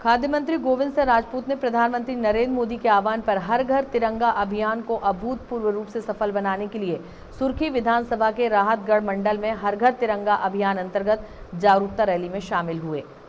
खाद्य मंत्री गोविंद सिंह राजपूत ने प्रधानमंत्री नरेंद्र मोदी के आह्वान पर हर घर तिरंगा अभियान को अभूतपूर्व रूप से सफल बनाने के लिए सुर्खी विधानसभा के राहतगढ़ मंडल में हर घर तिरंगा अभियान अंतर्गत जागरूकता रैली में शामिल हुए।